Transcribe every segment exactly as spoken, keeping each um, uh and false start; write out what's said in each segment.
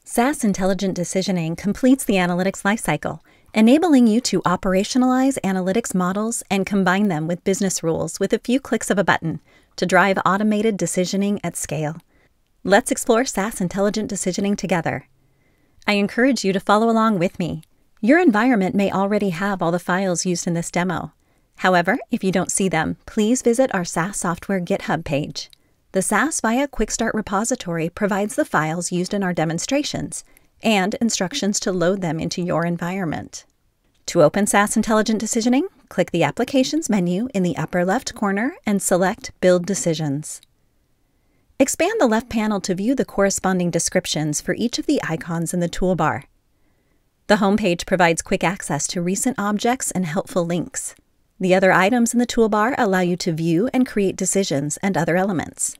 S A S Intelligent Decisioning completes the analytics lifecycle, enabling you to operationalize analytics models and combine them with business rules with a few clicks of a button to drive automated decisioning at scale. Let's explore S A S Intelligent Decisioning together. I encourage you to follow along with me. Your environment may already have all the files used in this demo. However, if you don't see them, please visit our S A S software GitHub page. The S A S Viya Quick Start repository provides the files used in our demonstrations and instructions to load them into your environment. To open S A S Intelligent Decisioning, click the Applications menu in the upper left corner and select Build Decisions. Expand the left panel to view the corresponding descriptions for each of the icons in the toolbar. The home page provides quick access to recent objects and helpful links. The other items in the toolbar allow you to view and create decisions and other elements.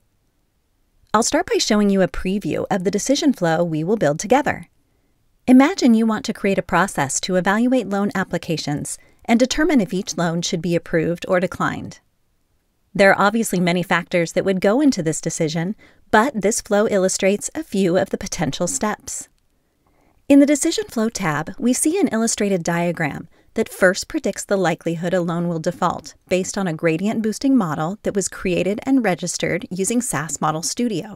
I'll start by showing you a preview of the decision flow we will build together. Imagine you want to create a process to evaluate loan applications and determine if each loan should be approved or declined. There are obviously many factors that would go into this decision, but this flow illustrates a few of the potential steps. In the Decision Flow tab, we see an illustrated diagram that first predicts the likelihood a loan will default based on a gradient boosting model that was created and registered using S A S Model Studio.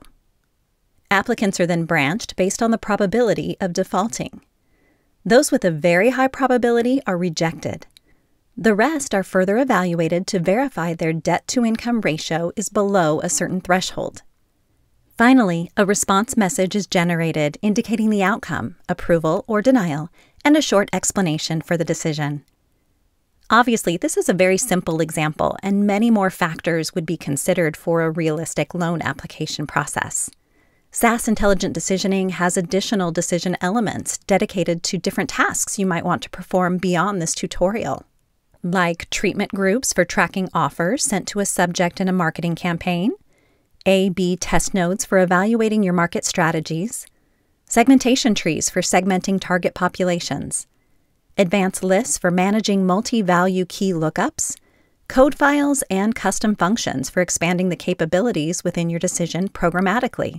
Applicants are then branched based on the probability of defaulting. Those with a very high probability are rejected. The rest are further evaluated to verify their debt-to-income ratio is below a certain threshold. Finally, a response message is generated indicating the outcome, approval or denial, and a short explanation for the decision. Obviously, this is a very simple example, and many more factors would be considered for a realistic loan application process. S A S Intelligent Decisioning has additional decision elements dedicated to different tasks you might want to perform beyond this tutorial, like treatment groups for tracking offers sent to a subject in a marketing campaign, A B test nodes for evaluating your market strategies, segmentation trees for segmenting target populations, advanced lists for managing multi-value key lookups, code files, and custom functions for expanding the capabilities within your decision programmatically.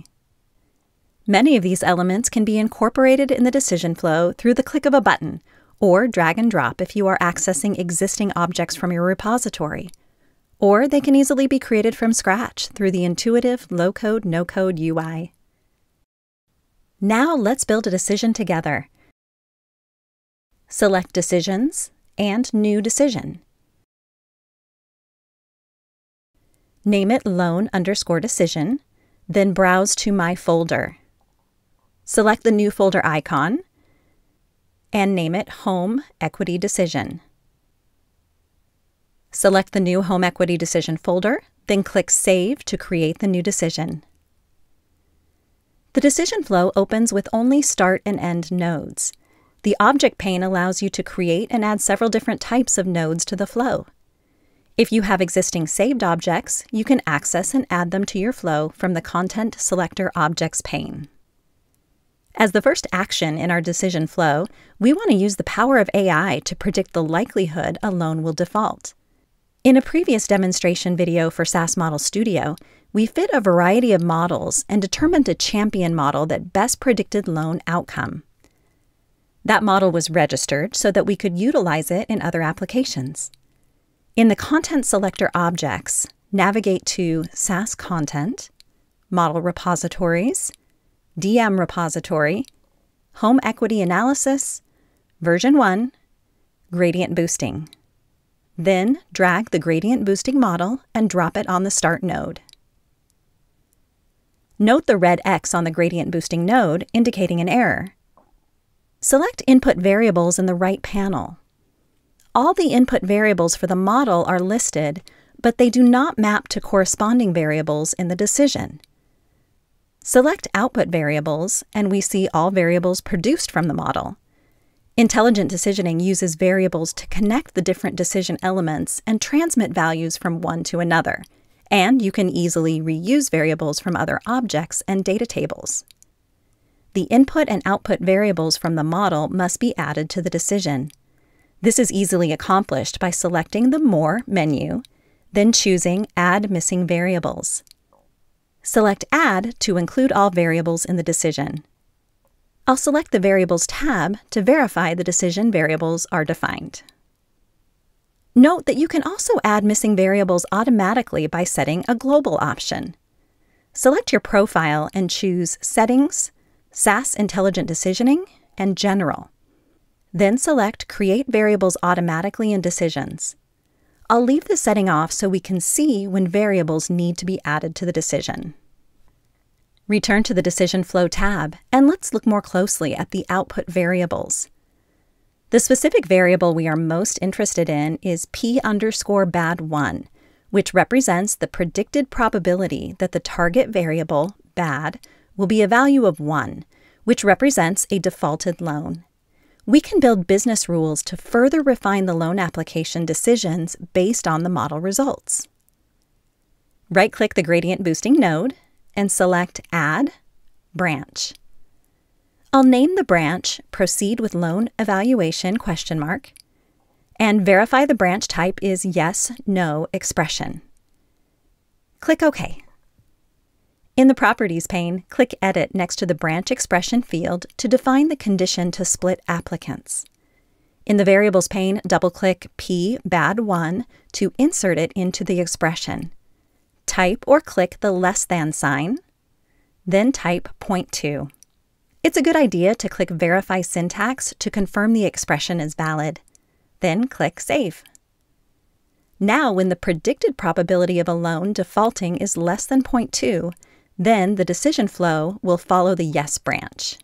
Many of these elements can be incorporated in the decision flow through the click of a button, or drag and drop if you are accessing existing objects from your repository, or they can easily be created from scratch through the intuitive low-code, no-code U I. Now let's build a decision together. Select Decisions and New Decision. Name it Loan underscore Decision, then browse to My Folder. Select the new folder icon and name it Home Equity Decision. Select the new Home Equity Decision folder, then click Save to create the new decision. The decision flow opens with only start and end nodes. The object pane allows you to create and add several different types of nodes to the flow. If you have existing saved objects, you can access and add them to your flow from the Content Selector Objects pane. As the first action in our decision flow, we want to use the power of A I to predict the likelihood a loan will default. In a previous demonstration video for S A S Model Studio, we fit a variety of models and determined a champion model that best predicted loan outcome. That model was registered so that we could utilize it in other applications. In the Content Selector Objects, navigate to S A S Content, Model Repositories, D M Repository, Home Equity Analysis, Version one, Gradient Boosting. Then drag the gradient boosting model and drop it on the Start node. Note the red X on the gradient boosting node indicating an error. Select Input Variables in the right panel. All the input variables for the model are listed, but they do not map to corresponding variables in the decision. Select Output Variables, and we see all variables produced from the model. Intelligent Decisioning uses variables to connect the different decision elements and transmit values from one to another, and you can easily reuse variables from other objects and data tables. The input and output variables from the model must be added to the decision. This is easily accomplished by selecting the More menu, then choosing Add Missing Variables. Select Add to include all variables in the decision. I'll select the Variables tab to verify the decision variables are defined. Note that you can also add missing variables automatically by setting a global option. Select your profile and choose Settings, S A S Intelligent Decisioning, and General. Then select Create Variables Automatically in Decisions. I'll leave the setting off so we can see when variables need to be added to the decision. Return to the Decision Flow tab, and let's look more closely at the output variables. The specific variable we are most interested in is P underscore bad one, which represents the predicted probability that the target variable, bad, will be a value of one, which represents a defaulted loan. We can build business rules to further refine the loan application decisions based on the model results. Right-click the gradient boosting node and select Add, Branch. I'll name the branch Proceed with Loan Evaluation question mark, and verify the branch type is Yes, No expression. Click OK. In the Properties pane, click Edit next to the branch expression field to define the condition to split applicants. In the Variables pane, double-click P bad one to insert it into the expression. Type or click the less than sign, then type zero point two. It's a good idea to click Verify Syntax to confirm the expression is valid. Then click Save. Now, when the predicted probability of a loan defaulting is less than zero point two, then the decision flow will follow the Yes branch.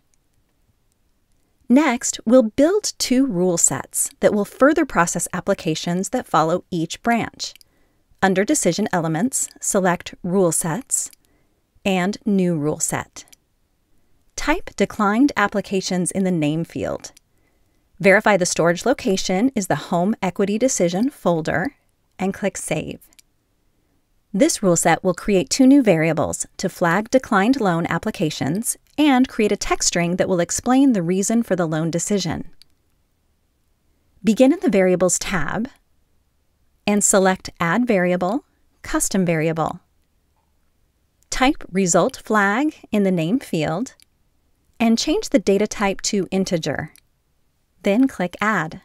Next, we'll build two rule sets that will further process applications that follow each branch. Under Decision Elements, select Rule Sets and New Rule Set. Type Declined Applications in the Name field. Verify the storage location is the Home Equity Decision folder and click Save. This rule set will create two new variables to flag declined loan applications and create a text string that will explain the reason for the loan decision. Begin in the Variables tab and select Add Variable, Custom Variable. Type Result Flag in the Name field and change the data type to integer. Then click Add.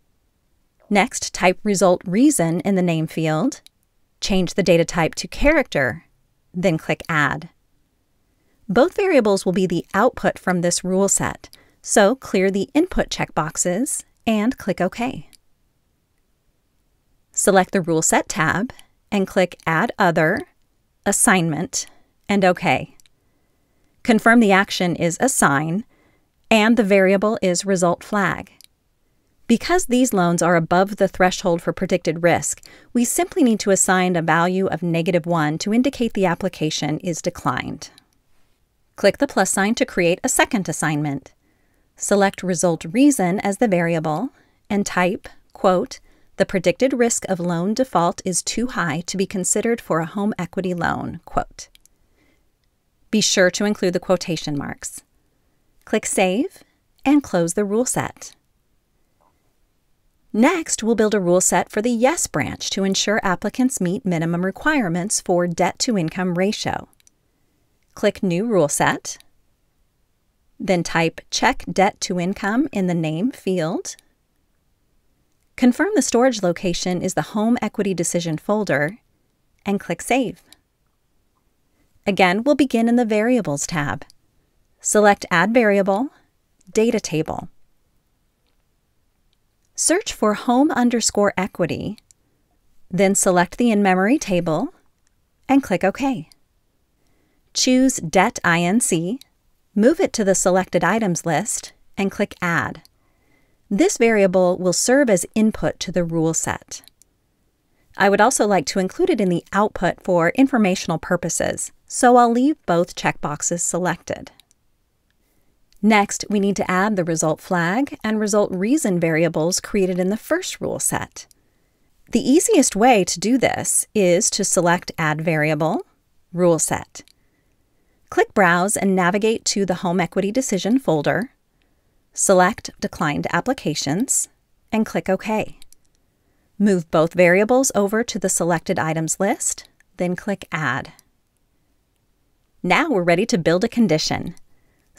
Next, type Result Reason in the Name field, change the data type to character, then click Add. Both variables will be the output from this rule set, so clear the input checkboxes and click OK. Select the Rule Set tab and click Add Other, Assignment, and OK. Confirm the action is Assign, and the variable is Result Flag. Because these loans are above the threshold for predicted risk, we simply need to assign a value of negative one to indicate the application is declined. Click the plus sign to create a second assignment. Select Result Reason as the variable and type, quote, "The predicted risk of loan default is too high to be considered for a home equity loan," quote. Be sure to include the quotation marks. Click Save and close the rule set. Next, we'll build a rule set for the Yes branch to ensure applicants meet minimum requirements for debt-to-income ratio. Click New Rule Set, then type Check Debt to Income in the Name field. Confirm the storage location is the Home Equity Decision folder, and click Save. Again, we'll begin in the Variables tab. Select Add Variable, Data Table. Search for Home underscore Equity, then select the in-memory table and click OK. Choose Debt I N C, move it to the Selected Items list, and click Add. This variable will serve as input to the rule set. I would also like to include it in the output for informational purposes, so I'll leave both checkboxes selected. Next, we need to add the Result Flag and Result Reason variables created in the first rule set. The easiest way to do this is to select Add Variable, Rule Set. Click Browse and navigate to the Home Equity Decision folder, select Declined Applications, and click OK. Move both variables over to the Selected Items list, then click Add. Now we're ready to build a condition.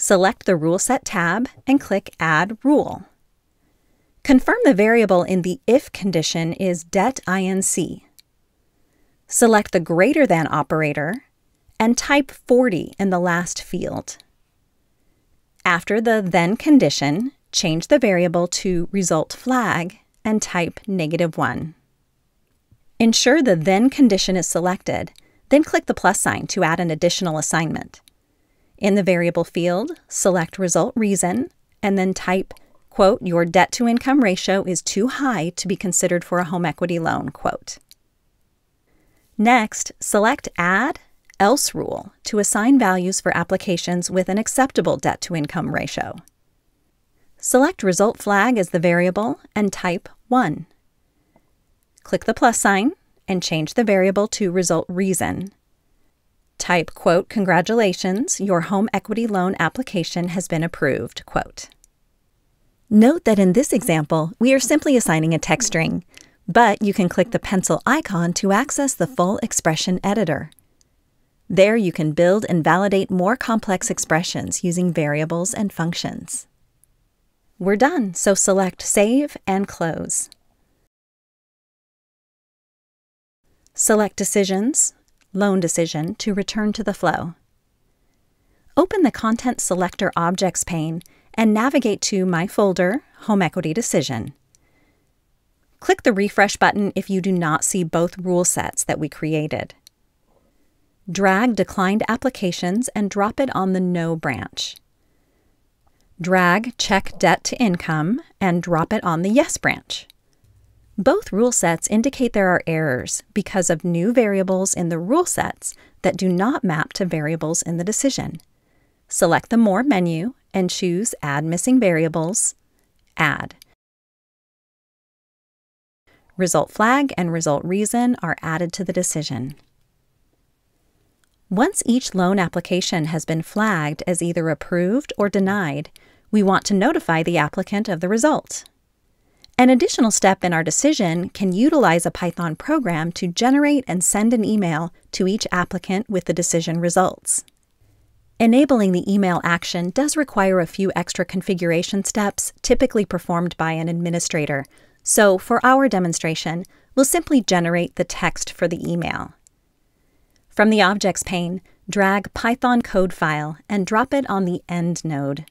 Select the Rule Set tab and click Add Rule. Confirm the variable in the if condition is det inc. Select the greater than operator and type forty in the last field. After the then condition, change the variable to result flag and type negative one. Ensure the then condition is selected, then click the plus sign to add an additional assignment. In the variable field, select result reason and then type, quote, your debt to income ratio is too high to be considered for a home equity loan, quote. Next, select Add Else Rule to assign values for applications with an acceptable debt to income ratio. Select result flag as the variable and type one. Click the plus sign and change the variable to result reason. Type, quote, congratulations, your home equity loan application has been approved, quote. Note that in this example, we are simply assigning a text string, but you can click the pencil icon to access the full expression editor. There you can build and validate more complex expressions using variables and functions. We're done, so select Save and Close. Select Decisions, Loan Decision to return to the flow. Open the Content Selector Objects pane and navigate to My Folder, Home Equity Decision. Click the Refresh button if you do not see both rule sets that we created. Drag Declined Applications and drop it on the No branch. Drag Check Debt to Income and drop it on the Yes branch. Both rule sets indicate there are errors because of new variables in the rule sets that do not map to variables in the decision. Select the More menu and choose Add Missing Variables, Add. Result flag and result reason are added to the decision. Once each loan application has been flagged as either approved or denied, we want to notify the applicant of the result. An additional step in our decision can utilize a Python program to generate and send an email to each applicant with the decision results. Enabling the email action does require a few extra configuration steps typically performed by an administrator, so for our demonstration, we'll simply generate the text for the email. From the Objects pane, drag Python code file and drop it on the End node.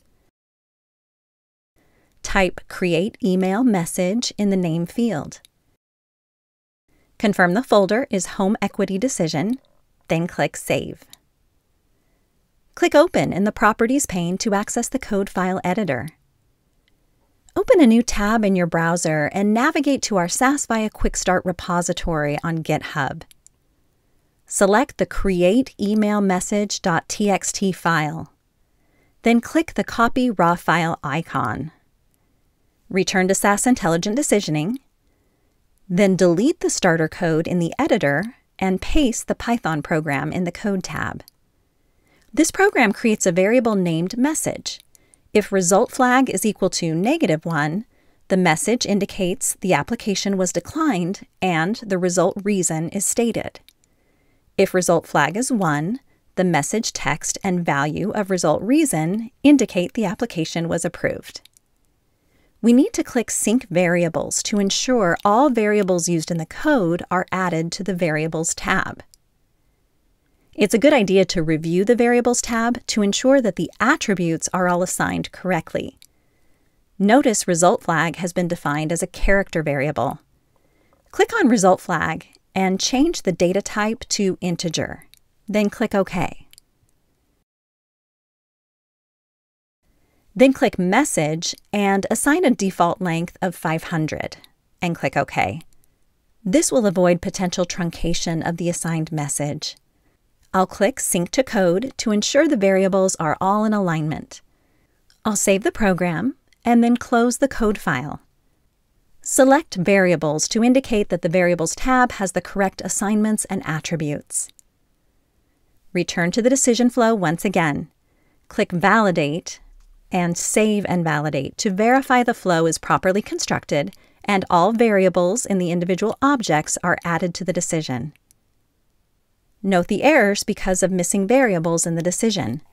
Type Create Email Message in the name field. Confirm the folder is Home Equity Decision, then click Save. Click Open in the Properties pane to access the code file editor. Open a new tab in your browser and navigate to our S A S Viya Quick Start repository on GitHub. Select the Create Email Message.txt file. Then click the Copy Raw File icon. Return to S A S Intelligent Decisioning, then delete the starter code in the editor and paste the Python program in the Code tab. This program creates a variable named Message. If result flag is equal to negative one, the message indicates the application was declined and the result reason is stated. If result flag is one, the message text and value of result reason indicate the application was approved. We need to click Sync Variables to ensure all variables used in the code are added to the Variables tab. It's a good idea to review the Variables tab to ensure that the attributes are all assigned correctly. Notice result flag has been defined as a character variable. Click on Result Flag and change the data type to integer, then click OK. Then click Message and assign a default length of five hundred, and click OK. This will avoid potential truncation of the assigned message. I'll click Sync to Code to ensure the variables are all in alignment. I'll save the program and then close the code file. Select Variables to indicate that the Variables tab has the correct assignments and attributes. Return to the decision flow once again. Click Validate and Save and Validate to verify the flow is properly constructed and all variables in the individual objects are added to the decision. Note the errors because of missing variables in the decision.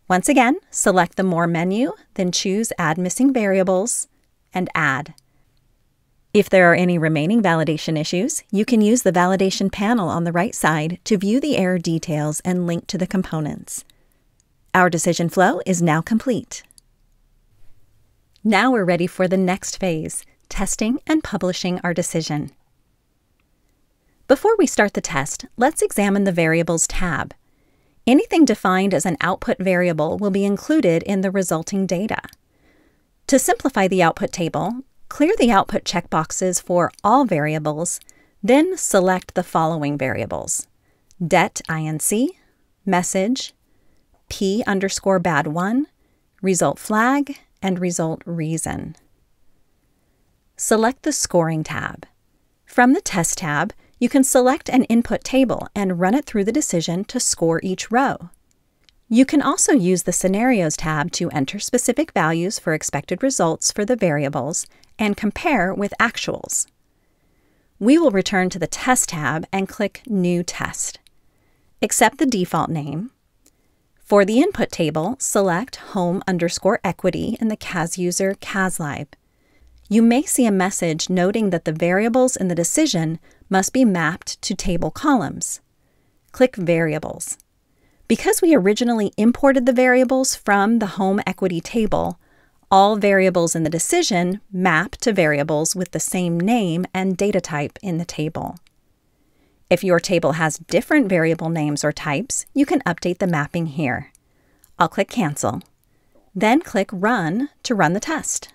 Once again, select the More menu, then choose Add Missing Variables and Add. If there are any remaining validation issues, you can use the validation panel on the right side to view the error details and link to the components. Our decision flow is now complete. Now we're ready for the next phase, testing and publishing our decision. Before we start the test, let's examine the Variables tab. Anything defined as an output variable will be included in the resulting data. To simplify the output table, clear the output checkboxes for all variables, then select the following variables: det inc, message, p underscore bad one, result flag, and result reason. Select the Scoring tab. From the Test tab, you can select an input table and run it through the decision to score each row. You can also use the Scenarios tab to enter specific values for expected results for the variables and compare with actuals. We will return to the Test tab and click New Test. Accept the default name. For the input table, select Home underscore Equity in the C A S user C A S lib. You may see a message noting that the variables in the decision must be mapped to table columns. Click Variables. Because we originally imported the variables from the Home Equity table, all variables in the decision map to variables with the same name and data type in the table. If your table has different variable names or types, you can update the mapping here. I'll click Cancel. Then click Run to run the test.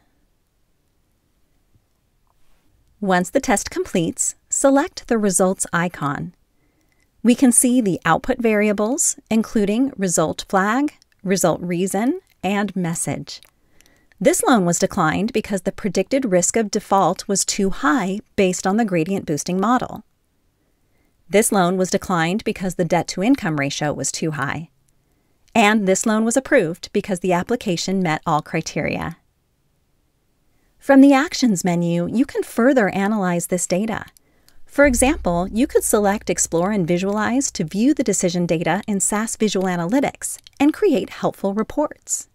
Once the test completes, select the Results icon. We can see the output variables, including result flag, result reason, and message. This loan was declined because the predicted risk of default was too high based on the gradient boosting model. This loan was declined because the debt-to-income ratio was too high. And this loan was approved because the application met all criteria. From the Actions menu, you can further analyze this data. For example, you could select Explore and Visualize to view the decision data in S A S Visual Analytics and create helpful reports.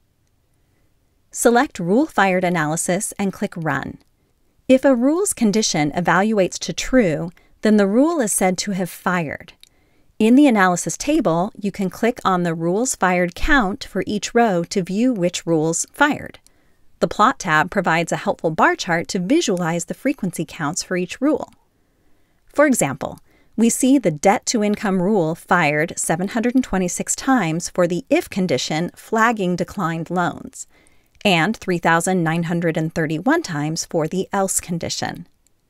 Select Rule Fired Analysis and click Run. If a rule's condition evaluates to true, then the rule is said to have fired. In the Analysis table, you can click on the Rules Fired count for each row to view which rules fired. The Plot tab provides a helpful bar chart to visualize the frequency counts for each rule. For example, we see the debt-to-income rule fired seven hundred twenty-six times for the if condition flagging declined loans, and three thousand nine hundred thirty-one times for the else condition.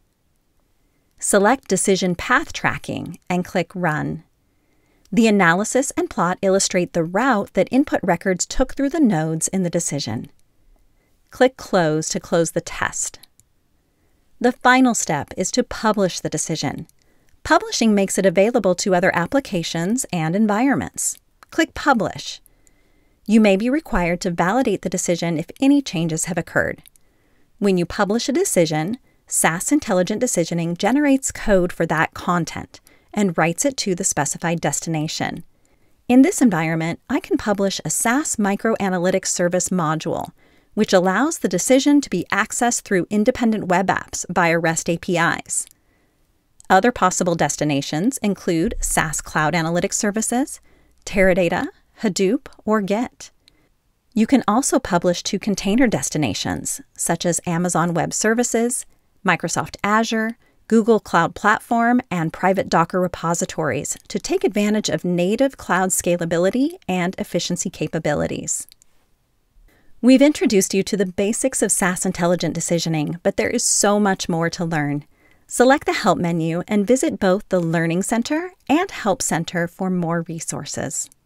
Select Decision Path Tracking and click Run. The analysis and plot illustrate the route that input records took through the nodes in the decision. Click Close to close the test. The final step is to publish the decision. Publishing makes it available to other applications and environments. Click Publish. You may be required to validate the decision if any changes have occurred. When you publish a decision, S A S Intelligent Decisioning generates code for that content and writes it to the specified destination. In this environment, I can publish a S A S Microanalytics Service module, which allows the decision to be accessed through independent web apps via REST A P Is. Other possible destinations include S A S Cloud Analytics Services, Teradata, Hadoop, or Git. You can also publish to container destinations, such as Amazon Web Services, Microsoft Azure, Google Cloud Platform, and private Docker repositories to take advantage of native cloud scalability and efficiency capabilities. We've introduced you to the basics of S A S Intelligent Decisioning, but there is so much more to learn. Select the Help menu and visit both the Learning Center and Help Center for more resources.